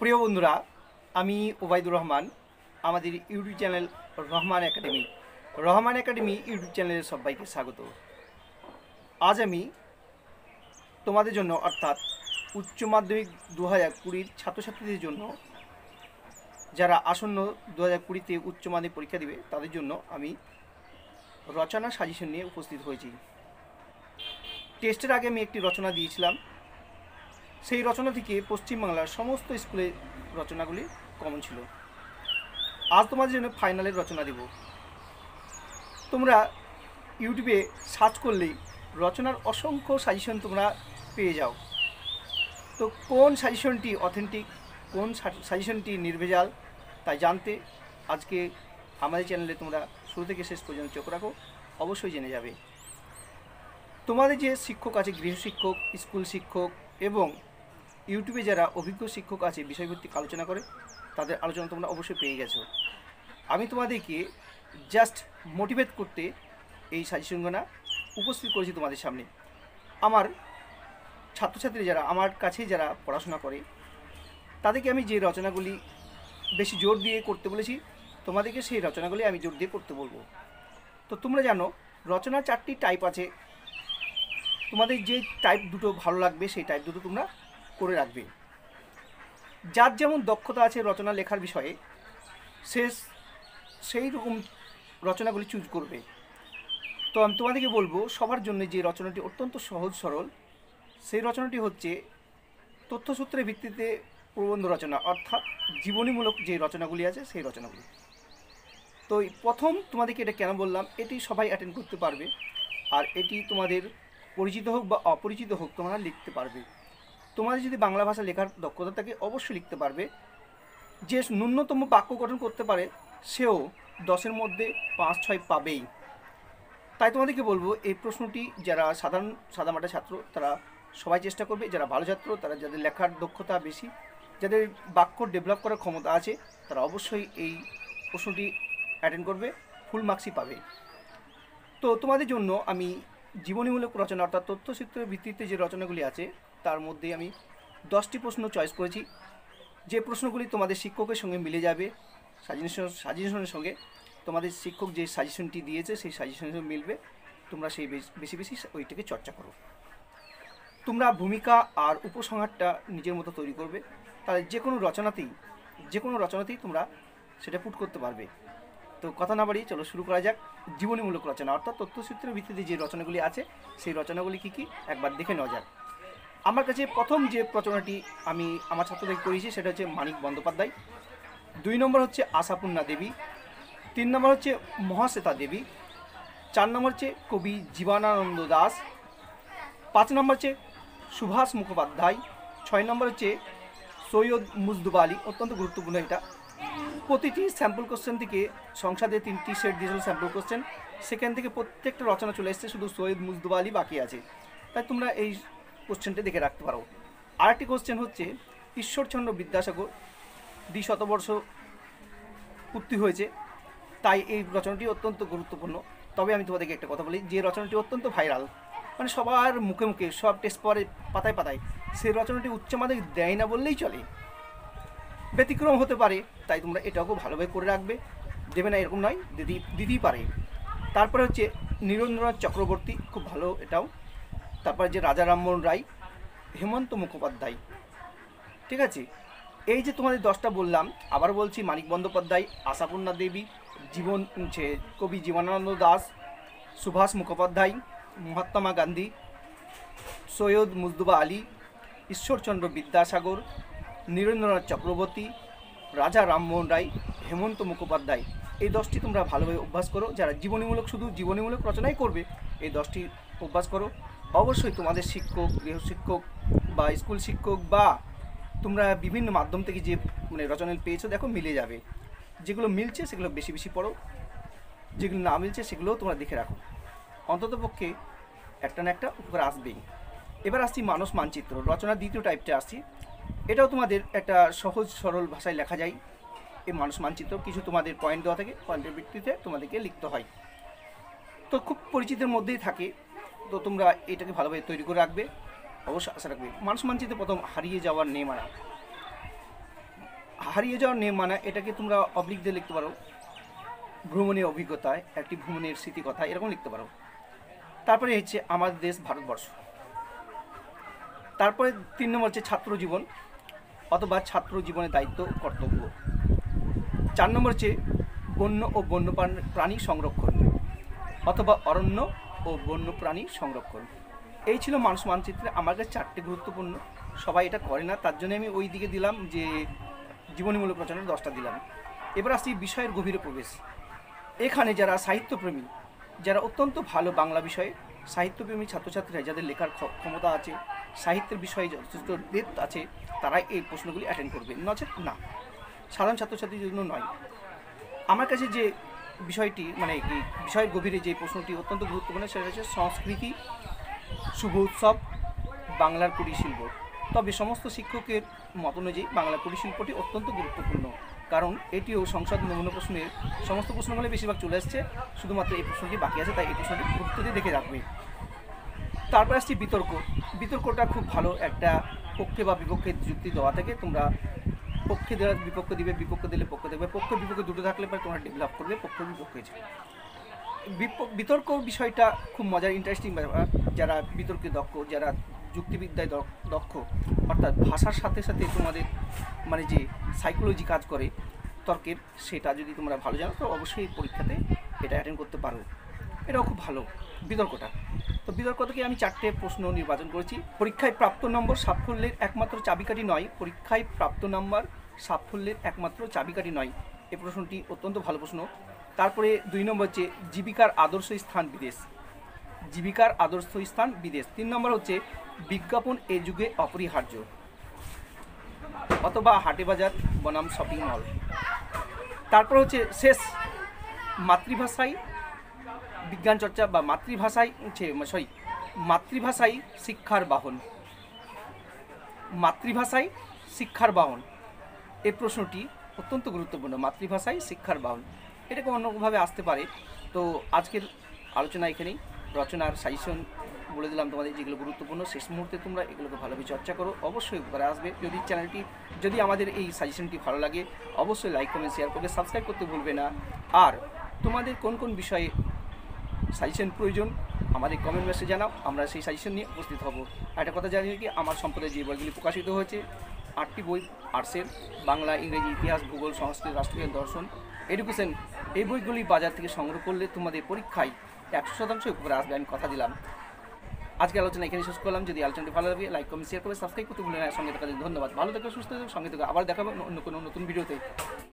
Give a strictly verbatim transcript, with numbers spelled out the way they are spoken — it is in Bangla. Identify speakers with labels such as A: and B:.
A: প্রিয় বন্ধুরা, আমি ওবায়দুর রহমান। আমাদের YouTube channel Rahman academy Rahman academy YouTube চ্যানেলে সবাইকে স্বাগত। আজ আমি তোমাদের জন্য অর্থাৎ উচ্চ মাধ্যমিক দু হাজার কুড়ির ছাত্রছাত্রীদের জন্য, যারা আসন্ন দু হাজার কুড়িতে উচ্চ মাধ্যমিক পরীক্ষা দেবে তাদের জন্য আমি রচনা সাজেশন নিয়ে উপস্থিত হয়েছি। টেস্টের আগে আমি একটি রচনা দিয়েছিলাম। সেই রচনা থেকে পশ্চিমবাংলার সমস্ত স্কুলের রচনাগুলি কমন ছিল। আজ তোমাদের জন্য ফাইনালের রচনা দেব। তোমরা ইউটিউবে সার্চ করলেই রচনার অসংখ্য সাজেশন তোমরা পেয়ে যাও। তো কোন সাজেশনটি অথেন্টিক, কোন সাজেশনটি নির্ভেজাল, তাই জানতে আজকে আমাদের চ্যানেলে তোমরা শুরু থেকে শেষ পর্যন্ত চোখ রাখো, অবশ্যই জেনে যাবে। তোমাদের যে শিক্ষক আছে, গৃহশিক্ষক, স্কুল শিক্ষক এবং ইউটিউবে যারা অভিজ্ঞ শিক্ষক আছে বিষয়ভিত্তিক আলোচনা করে, তাদের আলোচনা তোমরা অবশ্যই পেয়ে গেছো। আমি তোমাদেরকে জাস্ট মোটিভেট করতে এই সাজেশনগুলো উপস্থিত করেছি তোমাদের সামনে। আমার ছাত্রছাত্রী যারা আমার কাছে যারা পড়াশোনা করে, তাদেরকে আমি যে রচনাগুলি বেশি জোর দিয়ে করতে বলেছি, তোমাদেরকে সেই রচনাগুলি আমি জোর দিয়ে করতে বলবো। তো তোমরা জানো রচনার চারটি টাইপ আছে। তোমাদের যে টাইপ দুটো ভালো লাগবে সেই টাইপ দুটো তোমরা করে রাখবে। যার যেমন দক্ষতা আছে রচনা লেখার বিষয়ে, সে সেই রকম রচনাগুলি চুজ করবে। তো আমি তোমাদেরকে বলবো, সবার জন্য যে রচনাটি অত্যন্ত সহজ সরল, সেই রচনাটি হচ্ছে তথ্যসূত্রের ভিত্তিতে প্রবন্ধ রচনা, অর্থাৎ জীবনীমূলক যে রচনাগুলি আছে সেই রচনাগুলি। তো প্রথম তোমাদেরকে এটা কেন বললাম, এটি সবাই অ্যাটেন্ড করতে পারবে, আর এটি তোমাদের পরিচিত হোক বা অপরিচিত হোক তোমরা লিখতে পারবে। তোমাদের যদি বাংলা ভাষা লেখার দক্ষতা থাকে অবশ্যই লিখতে পারবে। যে ন্যূনতম বাক্য গঠন করতে পারে সেও দশের মধ্যে পাঁচ ছয় পাবেই। তাই তোমাদেরকে বলবো, এই প্রশ্নটি যারা সাধারণ সাদামাটা ছাত্র তারা সবাই চেষ্টা করবে, যারা ভালো ছাত্র তারা যাদের লেখার দক্ষতা বেশি, যাদের বাক্য ডেভেলপ করার ক্ষমতা আছে, তারা অবশ্যই এই প্রশ্নটি অ্যাটেন্ড করবে, ফুল মার্কসই পাবে। তো তোমাদের জন্য আমি জীবনীমূলক রচনা অর্থাৎ তথ্যসূত্রের ভিত্তিতে যে রচনাগুলি আছে তার মধ্যে আমি দশটি প্রশ্ন চয়েস করেছি। যে প্রশ্নগুলি তোমাদের শিক্ষকের সঙ্গে মিলে যাবে, সাজেশন সাজেশনের সঙ্গে তোমাদের শিক্ষক যে সাজেশনটি দিয়েছে সেই সাজেশনের সঙ্গে মিলবে, তোমরা সেই বেশি বেশি ওইটাকে চর্চা করো। তোমরা ভূমিকা আর উপসংহারটা নিজের মতো তৈরি করবে, তাহলে যে কোনো রচনাতেই যে কোনো রচনাতেই তোমরা সেটা পুট করতে পারবে। তো কথা না বাড়িয়ে চলো শুরু করা যাক। জীবনীমূলক রচনা অর্থাৎ তথ্যসূত্রের ভিত্তিতে যে রচনাগুলি আছে সেই রচনাগুলি কী কী একবার দেখে নেওয়া যাক। আমার কাছে প্রথম যে রচনাটি আমি আমার ছাত্রদের করেছি সেটা হচ্ছে মানিক বন্দ্যোপাধ্যায়। দুই নম্বর হচ্ছে আশাপূর্ণা দেবী। তিন নম্বর হচ্ছে মহাশ্বেতা দেবী। চার নম্বর হচ্ছে কবি জীবনানন্দ দাশ। পাঁচ নম্বর হচ্ছে সুভাষ মুখোপাধ্যায়। ছয় নম্বর হচ্ছে সৈয়দ মুজতবা আলী। অত্যন্ত গুরুত্বপূর্ণ এটা। প্রতিটি স্যাম্পল কোশ্চেন থেকে সংসদে তিনটি সেট দিয়েছিল স্যাম্পল কোশ্চেন, সেখান থেকে প্রত্যেকটা রচনা চলে এসছে, শুধু সৈয়দ মুজতবা আলী বাকি আছে। তাই তোমরা এই কোশ্চেনটা দেখে রাখতে পারো। আরেকটি কোশ্চেন হচ্ছে ঈশ্বরচন্দ্র বিদ্যাসাগর দ্বিশতবর্ষ পূর্তি হয়েছে, তাই এই রচনাটি অত্যন্ত গুরুত্বপূর্ণ। তবে আমি তোমাদেরকে একটা কথা বলি, যে রচনাটি অত্যন্ত ভাইরাল, মানে সবার মুখে মুখে সব টেস্ট পরে পাতায় পাতায়, সেই রচনাটি উচ্চ মাধ্যমিক দেয় না বললেই চলে। ব্যতিক্রম হতে পারে, তাই তোমরা এটাও খুব ভালোভাবে করে রাখবে। দেবে না এরকম নয়, দিদি দিতেই পারে। তারপরে হচ্ছে নীরেন্দ্রনাথ চক্রবর্তী, খুব ভালো এটাও। তারপরে যে রাজা রামমোহন রায়, হেমন্ত মুখোপাধ্যায়। ঠিক আছে, এই যে তোমাদের দশটা বললাম, আবার বলছি মানিক বন্দ্যোপাধ্যায়, আশাপূর্ণা দেবী, জীবন যে কবি জীবনানন্দ দাশ, সুভাষ মুখোপাধ্যায়, মহাত্মা গান্ধী, সৈয়দ মুজতবা আলী, ঈশ্বরচন্দ্র বিদ্যাসাগর, নীরেন্দ্রনাথ চক্রবর্তী, রাজা রামমোহন রায়, হেমন্ত মুখোপাধ্যায়। এই দশটি তোমরা ভালোভাবে অভ্যাস করো। যারা জীবনীমূলক শুধু জীবনীমূলক রচনাই করবে, এই দশটি অভ্যাস করো। অবশ্যই তোমাদের শিক্ষক, গৃহশিক্ষক বা স্কুল শিক্ষক বা তোমরা বিভিন্ন মাধ্যম থেকে যে মানে রচনা পেয়েছো দেখো মিলে যাবে। যেগুলো মিলছে সেগুলো বেশি বেশি পড়ো, যেগুলো না মিলছে সেগুলোও তোমরা দেখে রাখো। অন্ততপক্ষে একটা না একটা উপকার আসবেই। এবার আসছি মানস মানচিত্র রচনার দ্বিতীয় টাইপটা আসছি। এটাও তোমাদের একটা সহজ সরল ভাষায় লেখা যায়। এই মানস মানচিত্র কিছু তোমাদের পয়েন্ট দেওয়া থাকে, পয়েন্টের ভিত্তিতে তোমাদেরকে লিখতে হয়। তো খুব পরিচিতের মধ্যেই থাকে, তো তোমরা এটাকে ভালোভাবে তৈরি করে রাখবে, অবশ্যই আশা রাখবে। মানস মানচিত্রে প্রথম হারিয়ে যাওয়ার নেই মানা। হারিয়ে যাওয়ার নিয়ম মানে এটাকে তোমরা অবলিক দিয়ে লিখতে পারো ভ্রমণের অভিজ্ঞতায়, একটি ভ্রমণের স্মৃতিকথা, এরকম লিখতে পারো। তারপরে হচ্ছে আমাদের দেশ ভারতবর্ষ। তারপরে তিন নম্বর হচ্ছে ছাত্র জীবন অথবা ছাত্র জীবনের দায়িত্ব ও কর্তব্য। চার নম্বর হচ্ছে বন্য ও বন্য প্রাণী সংরক্ষণ অথবা অরণ্য ও বন্য প্রাণী সংরক্ষণ। এই ছিল মানুষ মানচিত্রে আমার কাছে চারটে গুরুত্বপূর্ণ। সবাই এটা করে না, তার জন্য আমি ওই দিকে দিলাম যে জীবনীমূলক রচনার দশটা দিলাম। এবার আসছি বিষয়ের গভীরে প্রবেশ। এখানে যারা সাহিত্যপ্রেমী, যারা অত্যন্ত ভালো বাংলা বিষয়ে সাহিত্যপ্রেমী ছাত্রছাত্রীরা, যাদের লেখার ক্ষমতা আছে, সাহিত্যের বিষয়ে যথেষ্ট ডেপথ আছে, তারাই এই প্রশ্নগুলি অ্যাটেন্ড করবে, নচেত না, সাধারণ ছাত্রছাত্রীর জন্য নয়। আমার কাছে যে বিষয়টি মানে কি বিষয়ের গভীরে যে প্রশ্নটি অত্যন্ত গুরুত্বপূর্ণ, সেটা হচ্ছে সংস্কৃতি, শুভ উৎসব, বাংলার কুটিরশিল্প। তবে সমস্ত শিক্ষকের মত অনুযায়ী বাংলা কুটিরশিল্পটি অত্যন্ত গুরুত্বপূর্ণ, কারণ এটিও সংসদ নমুনা প্রশ্নের সমস্ত প্রশ্নগুলো বেশিরভাগ চলে আসছে, শুধুমাত্র এই প্রশ্নটি বাকি আছে, তাই এই প্রশ্নটি গুরুত্ব দিয়ে দেখে রাখবে। তারপর আসছি বিতর্ক। বিতর্কটা খুব ভালো, একটা পক্ষে বা বিপক্ষে যুক্তি দেওয়া থেকে তোমরা পক্ষে দেওয়ার বিপক্ষ দিবে, বিপক্ষ দিলে পক্ষ দেবে, পক্ষ বিপক্ষে দুটো থাকলে পরে তোমরা ডেভেলপ করবে পক্ষ বিপক্ষে। বিতর্ক বিষয়টা খুব মজার, ইন্টারেস্টিং ব্যাপার। যারা বিতর্কে দক্ষ, যারা যুক্তিবিদ্যায় দক্ষ, অর্থাৎ ভাষার সাথে সাথে তোমাদের মানে যে সাইকোলজি কাজ করে তর্কের, সেটা যদি তোমরা ভালো জানো তো অবশ্যই পরীক্ষাতে এটা অ্যাটেন্ড করতে পারো। এটাও খুব ভালো বিতর্কটা। তো বিতর্ক থেকে আমি চারটে প্রশ্ন নির্বাচন করেছি। পরীক্ষায় প্রাপ্ত নম্বর সাফল্যের একমাত্র চাবিকাঠি নয়, পরীক্ষায় প্রাপ্ত নম্বর সাফল্যের একমাত্র চাবিকাঠি নয়, এই প্রশ্নটি অত্যন্ত ভালো প্রশ্ন। তারপরে দুই নম্বর হচ্ছে জীবিকার আদর্শ স্থান বিদেশ, জীবিকার আদর্শ স্থান বিদেশ। তিন নম্বর হচ্ছে বিজ্ঞাপন এ যুগে অপরিহার্য অথবা হাটে বাজার বনাম শপিং মল। তারপর হচ্ছে শেষ মাতৃভাষায় বিজ্ঞান চর্চা বা মাতৃভাষায় হচ্ছে সরি মাতৃভাষায় শিক্ষার বাহন, মাতৃভাষায় শিক্ষার বাহন এই প্রশ্নটি অত্যন্ত গুরুত্বপূর্ণ। মাতৃভাষায় শিক্ষার বাহন, এটাকে অন্যভাবে আসতে পারে। তো আজকের আলোচনা এখানেই, রচনার সাজেশন বলে দিলাম তোমাদের, যেগুলো গুরুত্বপূর্ণ। শেষ মুহূর্তে তোমরা এগুলোকে ভালোভাবে চর্চা করো, অবশ্যই উপকারে আসবে। যদি চ্যানেলটি যদি আমাদের এই সাজেশনটি ভালো লাগে অবশ্যই লাইক কমেন্ট শেয়ার করবে, সাবস্ক্রাইব করতে ভুলবে না। আর তোমাদের কোন কোন বিষয়ে সাজেশন প্রয়োজন আমাদের কমেন্ট মেসেজে জানাও, আমরা সেই সাজেশন নিয়ে উপস্থিত হব। আর একটা কথা জানিয়ে কি, আমার সম্প্রদায় যে বইগুলি প্রকাশিত হয়েছে আটটি বই আর্টসের, বাংলা, ইংরেজি, ইতিহাস, ভূগোল, সংস্কৃত, রাষ্ট্রবিজ্ঞান, দর্শন, এডুকেশন, এই বইগুলি বাজার থেকে সংগ্রহ করলে তোমাদের পরীক্ষায় একশো শতাংশ উপরে আসবে, আমি কথা দিলাম। আজকে আলোচনা এখানে শেষ করলাম। যদি আলোচনাটি ভালো লাগে লাইক কমেন্ট শেয়ার করে সাবস্ক্রাইব করতে ভুলে না। সঙ্গে থাকার জন্য ধন্যবাদ। ভালো থাকো, সুস্থ থাকো, সঙ্গে থাকো। আবার দেখাবো অন্য কোনো নতুন ভিডিওতে।